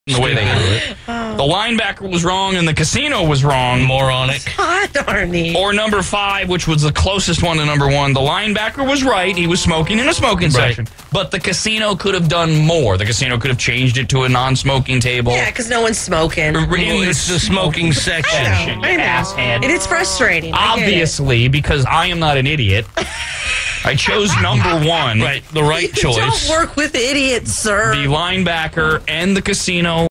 the way they handled it. The linebacker was wrong and the casino was wrong. Moronic. God, Arnie. Or number 5, which was the closest one to number 1. The linebacker was right. He was smoking in a smoking section. But the casino could have done more. The casino could have changed it to a non-smoking table. Yeah, because no one's smoking. It's the smoking section. I know. Asshead. It is frustrating. I get it. Obviously, because I am not an idiot, I chose number 1. Right, the right choice. Don't work with idiots, sir. The linebacker and the casino